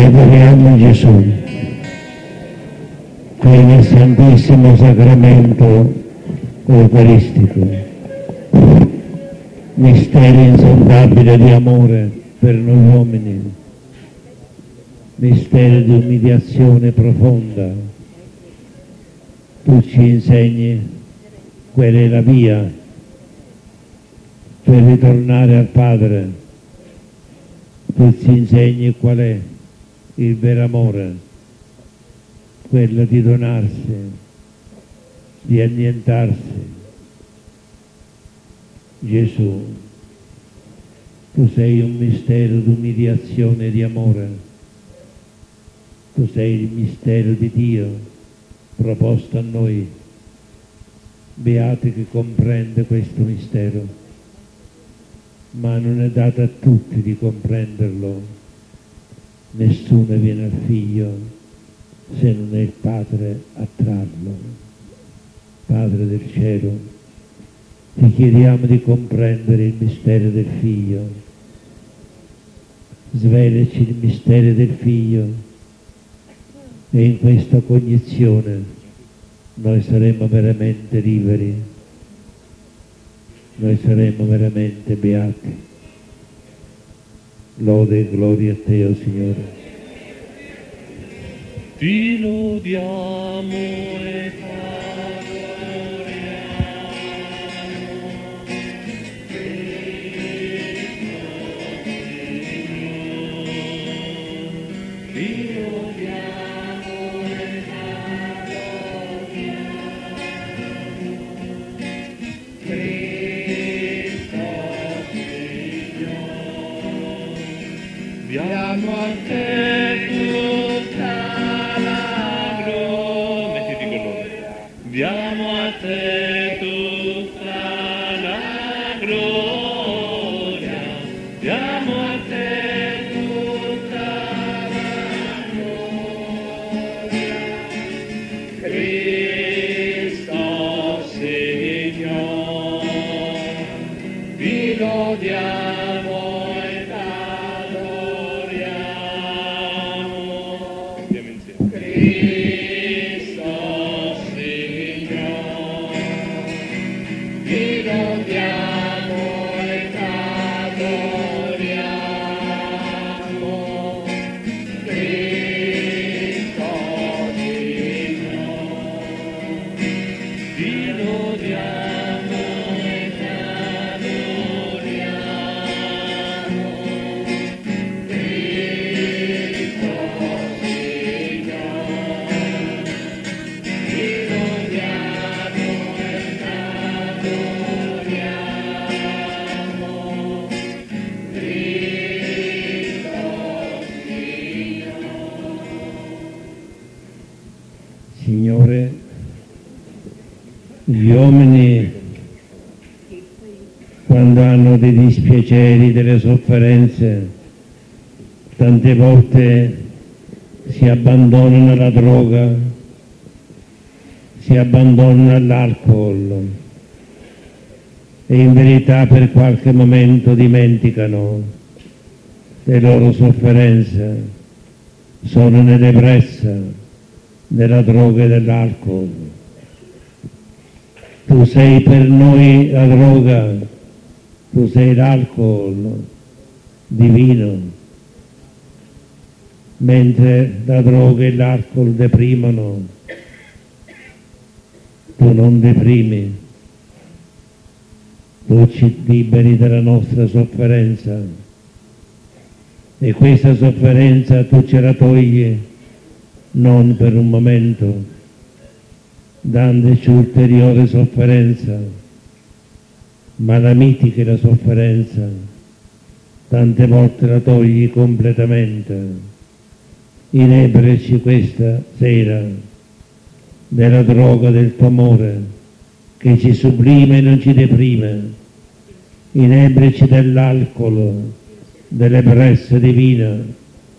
adoriamo Gesù, che nel Santissimo Sacramento Eucaristico, mistero insondabile di amore per noi uomini, mistero di umiliazione profonda. Tu ci insegni qual è la via per ritornare al Padre. Tu ci insegni qual è il vero amore, quello di donarsi, di annientarsi. Gesù, tu sei un mistero di umiliazione e di amore. Tu sei il mistero di Dio proposto a noi. Beati chi comprende questo mistero, ma non è dato a tutti di comprenderlo. Nessuno viene al Figlio se non è il Padre a trarlo. Padre del cielo, ti chiediamo di comprendere il mistero del Figlio. Svelaci il mistero del Figlio e in questa cognizione noi saremo veramente liberi, noi saremo veramente beati. Lode e gloria a te, o Signore. Ti lodiamo e diamo a te tutta la gloria. Mettiti con loro. Diamo a te tutta la gloria. Diamo a te tutta la gloria. Cristo Signore, vi lodiamo. Signore, gli uomini quando hanno dei dispiaceri, delle sofferenze, tante volte si abbandonano alla droga, si abbandonano all'alcol e in verità per qualche momento dimenticano le loro sofferenze, sono nell'ebbrezza della droga e dell'alcol. Tu sei per noi la droga, tu sei l'alcol divino, mentre la droga e l'alcol deprimono, tu non deprimi, tu ci liberi dalla nostra sofferenza e questa sofferenza tu ce la togli non per un momento, dandoci ulteriore sofferenza, ma la mitichi la sofferenza, tante volte la togli completamente. Inebriaci questa sera della droga del tuo amore, che ci sublima e non ci deprime. Inebriaci dell'alcol, dell'ebbrezza divina,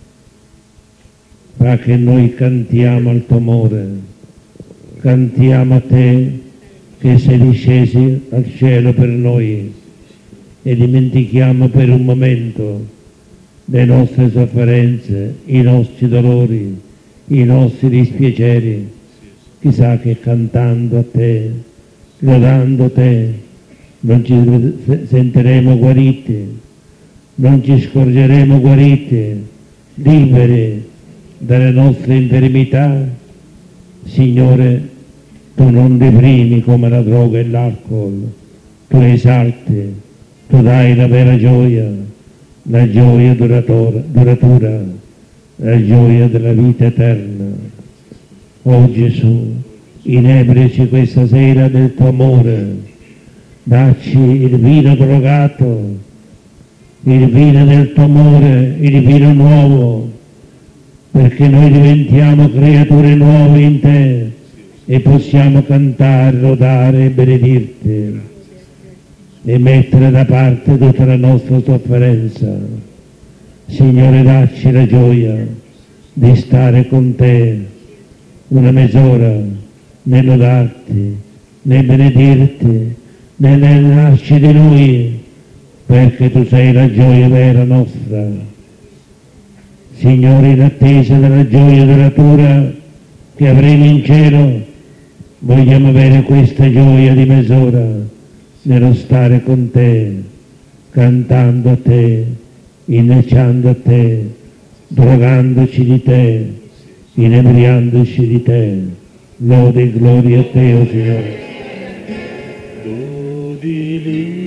fa che noi cantiamo al tuo amore, cantiamo a te che sei discesi al cielo per noi e dimentichiamo per un momento le nostre sofferenze, i nostri dolori, i nostri dispiaceri. Chissà che cantando a te, lodando te, non ci sentiremo guariti, non ci scorgeremo guariti, liberi dalle nostre infermità. Signore, tu non deprimi come la droga e l'alcol, tu esalti, tu dai la vera gioia, la gioia duratura, la gioia della vita eterna. Oh Gesù, inebriaci questa sera del tuo amore, dacci il vino drogato, il vino del tuo amore, il vino nuovo, perché noi diventiamo creature nuove in te e possiamo cantare, lodare e benedirti e mettere da parte tutta la nostra sofferenza. Signore, dacci la gioia di stare con te una mezz'ora nel lodarti, nel benedirti, nel llenarci di Lui, perché tu sei la gioia vera nostra. Signore, in attesa della gioia duratura che avremo in cielo, vogliamo avere questa gioia di mezz'ora nello stare con te, cantando a te, inneggiando a te, drogandoci di te, inebriandoci di te. Lode e gloria a te, o Signore. Dodi lì.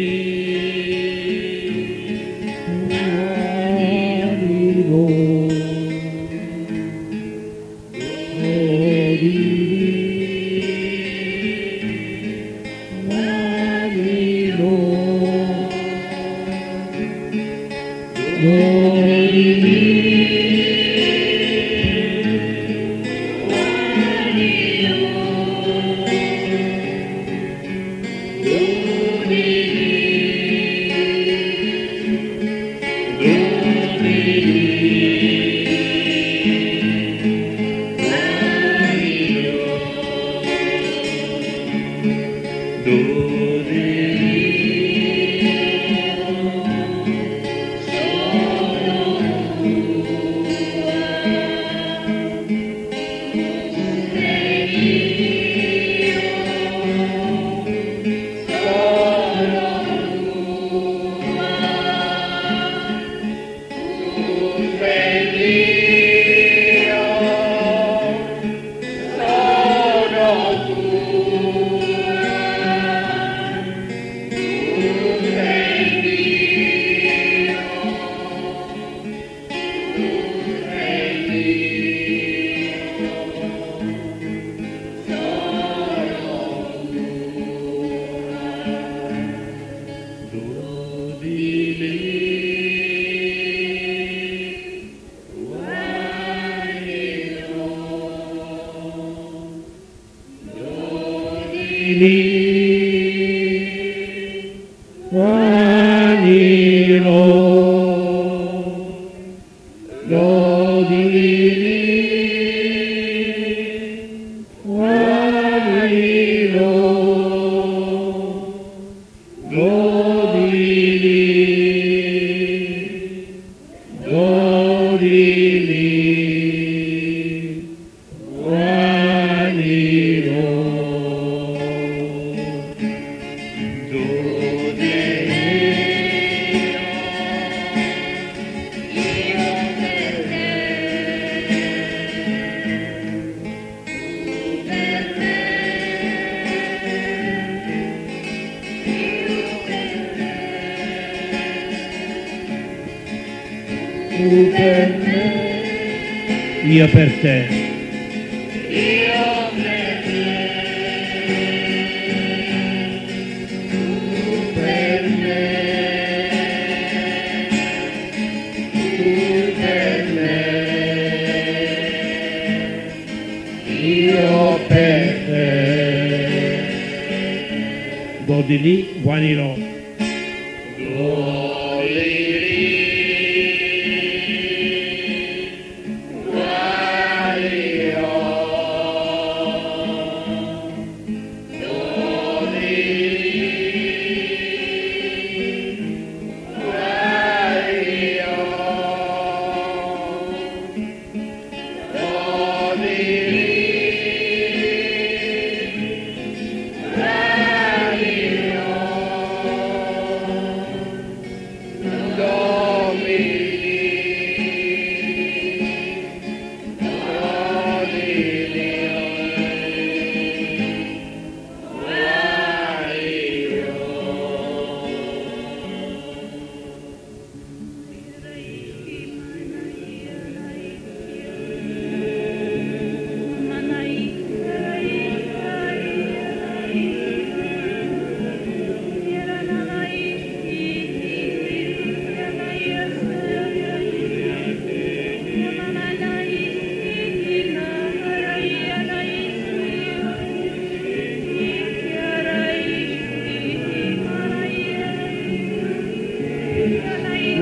Io per te. Io per te. Tu per me. Tu per me. Io per te. Godi lì, guanirò.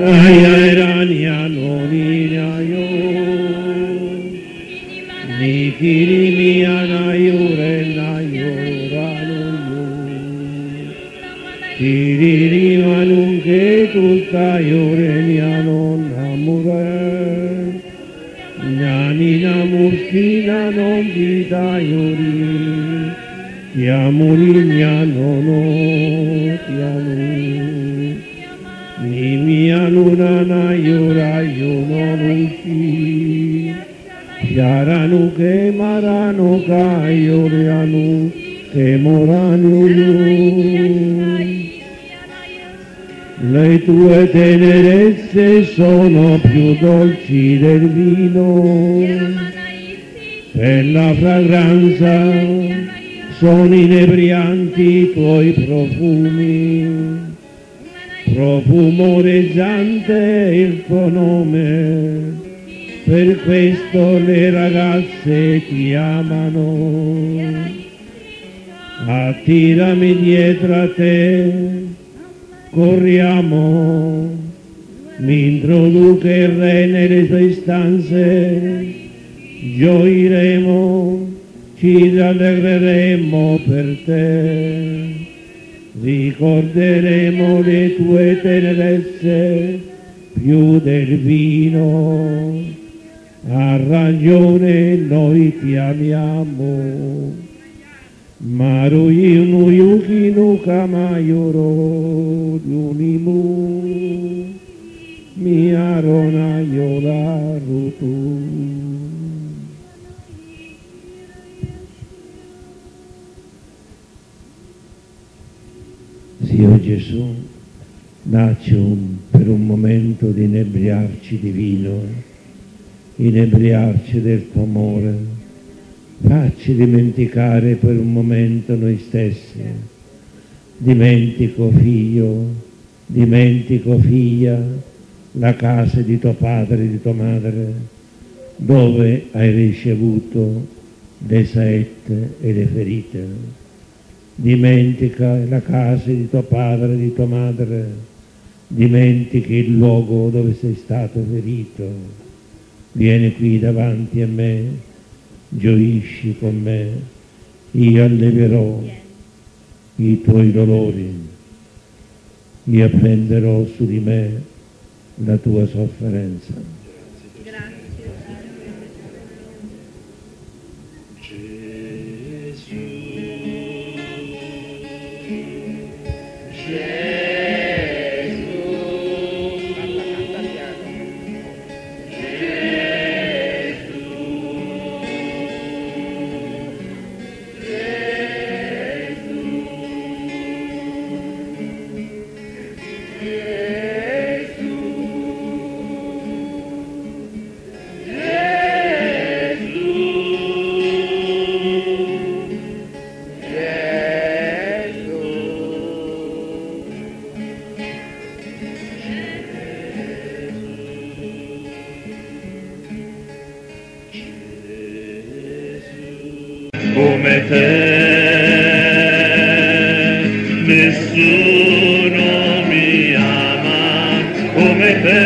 Ayayranyanoninayo Nikirimianayorenayoranuyo Kiririmanunke tutayorenyanonamure Nyaninamurkinanonditayori Yamurinyanonu Nimianunana yorayunonushi Yaranu ke maranu kayoryanu ke moranu Le tue tenerezze sono più dolci del vino Per la fragranza sono inebrianti i tuoi profumi Profumoreggiante il tuo nome, per questo le ragazze ti amano. Attirami dietro a te, corriamo, mi introduca il re nelle sue stanze, gioiremo, ci rallegreremo per te. Ricorderemo le tue tenerezze più del vino, a ragione noi ti amiamo. Maruyi no yuki no kamayoro yunimu, miyarona yorarutu. Dio Gesù, dacci per un momento di inebriarci di vino, inebriarci del tuo amore, facci dimenticare per un momento noi stessi. Dimentico figlio, dimentico figlia, la casa di tuo padre e di tua madre, dove hai ricevuto le saette e le ferite. Dimentica la casa di tuo padre e di tua madre, dimentichi il luogo dove sei stato ferito. Vieni qui davanti a me, gioisci con me, io alleverò i tuoi dolori, io prenderò su di me la tua sofferenza. Come te nessuno mi ama, come te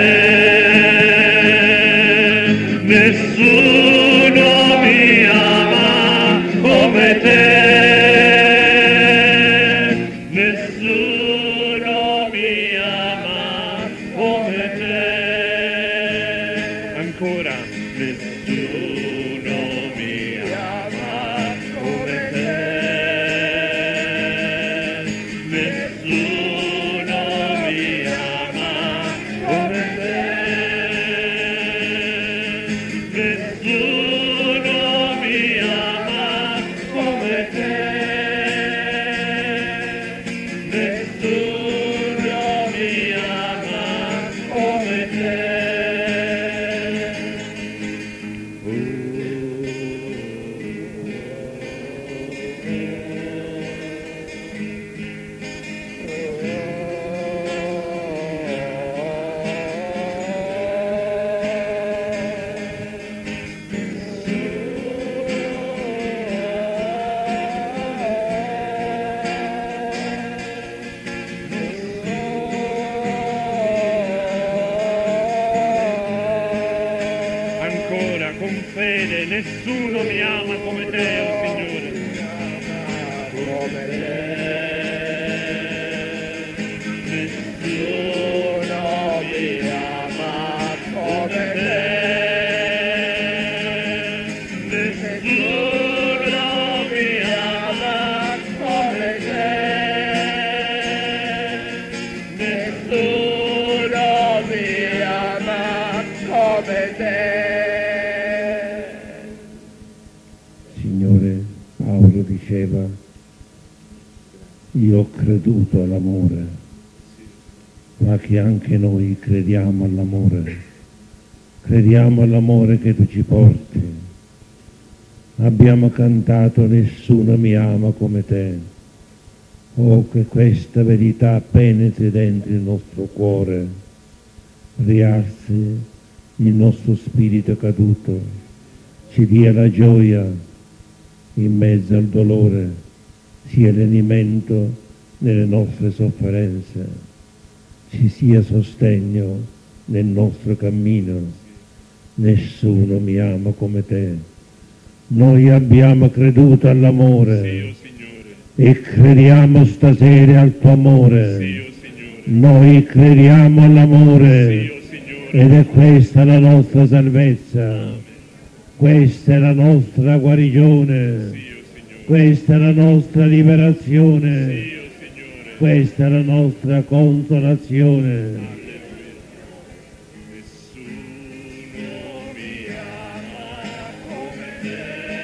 nessuno mi ama, come te nessuno mi ama, come te ancora nessuno mi ama. preghiera, con fede, nessuno mi ama come te, oh Signore. Nessuno mi ama come te. Nessuno mi ama come te. Nessuno mi ama come te. Signore, Paolo diceva, io ho creduto all'amore, ma che anche noi crediamo all'amore che tu ci porti. Abbiamo cantato nessuno mi ama come te. Oh, che questa verità penetri dentro il nostro cuore, rialzi il nostro spirito caduto, ci dia la gioia in mezzo al dolore, sia l'alimento nelle nostre sofferenze, ci sia sostegno nel nostro cammino. Nessuno mi ama come te. Noi abbiamo creduto all'amore. Sì, oh Signore. E crediamo stasera al tuo amore. Sì, oh Signore. Noi crediamo all'amore. Sì, oh Signore. Ed è questa la nostra salvezza. Amen. Questa è la nostra guarigione. Sì, oh Signore. Questa è la nostra liberazione. Sì, oh Signore. Questa è la nostra consolazione. Alleluia. Nessuno mi ama come te.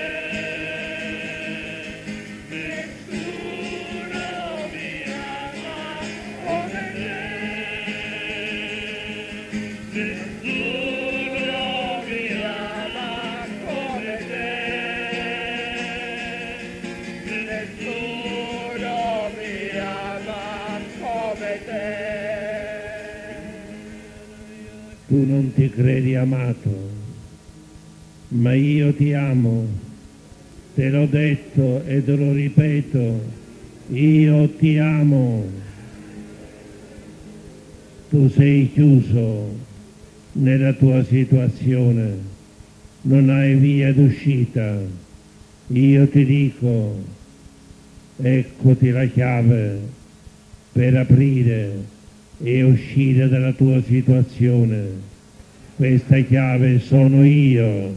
Nessuno mi ama come te. Nessuno mi ama come te. Nessuno mi ama come te. Tu non ti credi amato, ma io ti amo. Te l'ho detto e te lo ripeto, io ti amo. Tu sei chiuso nella tua situazione, non hai via d'uscita. Io ti dico, eccoti la chiave per aprire e uscire dalla tua situazione. Questa chiave sono io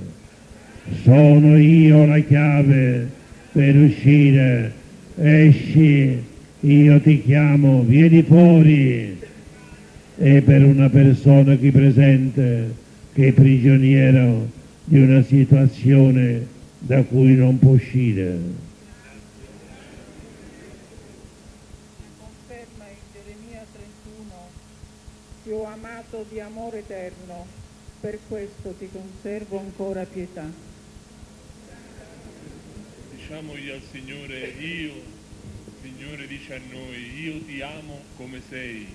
la chiave per uscire. Esci, io ti chiamo, vieni fuori. E per una persona qui presente che è prigioniero di una situazione da cui non può uscire. Conferma in Geremia 31, ti ho amato di amore eterno, per questo ti conservo ancora pietà. Diciamogli al Signore, Signore dice a noi, io ti amo come sei.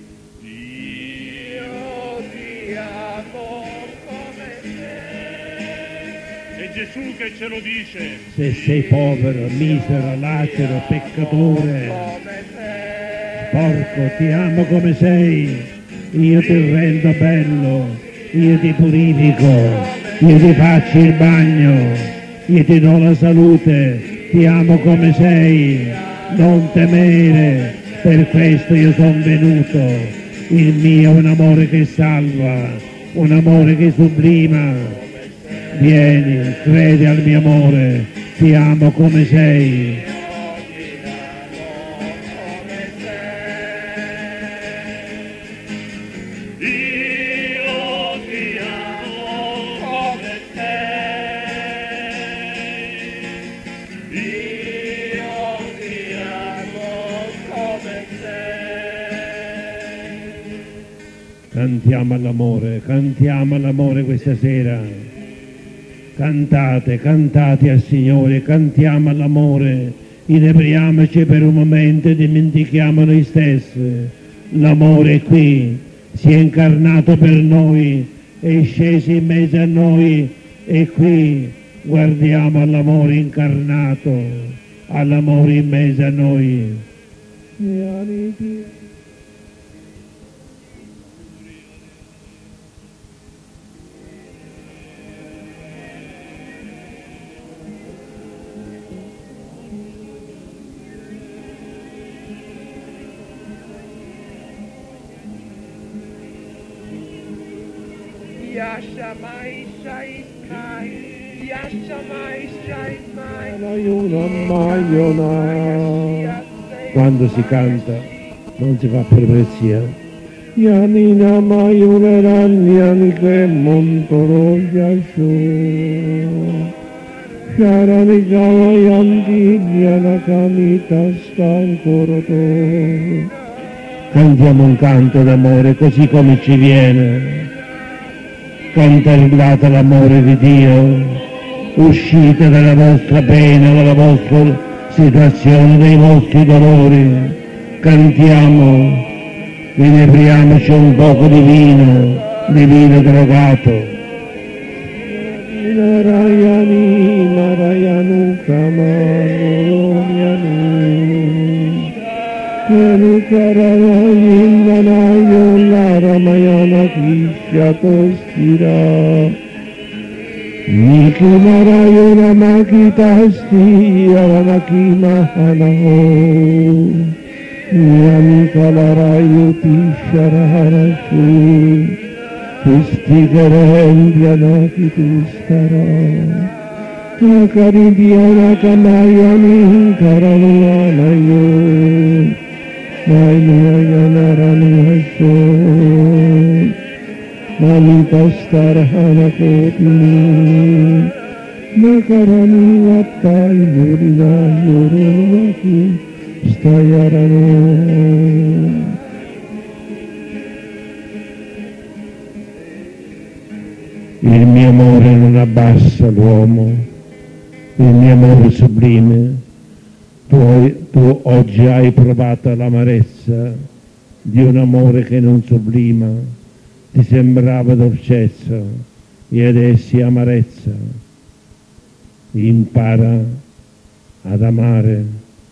Io ti amo come sei. È Gesù che ce lo dice. Se sei povero, misero, lacero, peccatore, porco, ti amo come sei. Io ti rendo bello, io ti purifico, io ti faccio il bagno, io ti do la salute, ti amo come sei, non temere, per questo io sono venuto. Il mio è un amore che salva, un amore che sublima. Vieni, credi al mio amore, ti amo come sei. Cantiamo all'amore questa sera. Cantate al Signore, cantiamo all'amore, inebriamoci per un momento e dimentichiamo noi stessi. L'amore è qui, si è incarnato per noi, è sceso in mezzo a noi, e qui guardiamo all'amore incarnato, all'amore in mezzo a noi. Yashamai Shaimai, Yashamai Shaimai. Quando si canta non si fa perversia. Yanina Mayuveranyani che montoro Yashu. Sharani Gavayanti Yanakamita Stankoroto. Cantiamo un canto d'amore così come ci viene. Contemplate l'amore di Dio, uscite dalla vostra pena, dalla vostra situazione, dai vostri dolori, cantiamo, inebriamoci un poco di vino drogato. Narayani, Narayanu, Kamarayanu, Kanukarayana, Naramayana, Kishyatostira, Nikimarayana, Makitasti, Aranakimahanaho, Yanikalarayuti, Sharaharasu, Pustikarendhyana kitustara, Akaridhyana kamayani karanuyanayo, Nainuyana ranuyasho, Manitastarhana kotini, Nakaranuyattai murina yorunvaki stayarano. Il mio amore non abbassa l'uomo, il mio amore sublime. Tu oggi hai provato l'amarezza di un amore che non sublima, ti sembrava dolcezza e adesso è amarezza. Impara ad amare,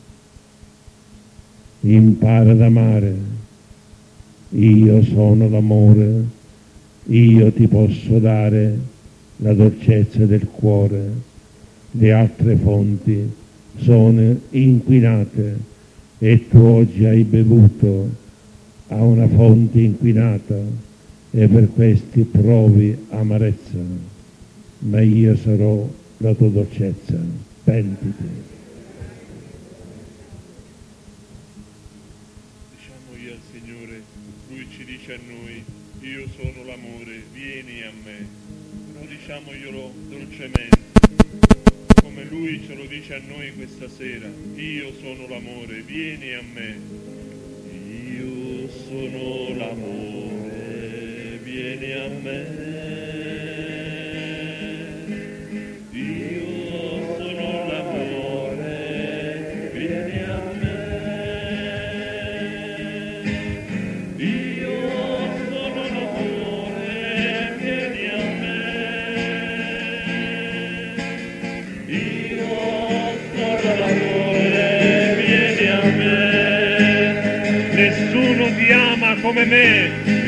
impara ad amare. Io sono l'amore. Io ti posso dare la dolcezza del cuore, le altre fonti sono inquinate e tu oggi hai bevuto a una fonte inquinata e per questi provi amarezza, ma io sarò la tua dolcezza, pentiti. Diciamogli al Signore, Lui ci dice a noi, io sono l'amore, vieni a me. Però diciamoglielo dolcemente, come Lui ce lo dice a noi questa sera. Io sono l'amore, vieni a me. Io sono l'amore, vieni a me. Io sono l'amore, vieni a me. Nessuno ti ama come me.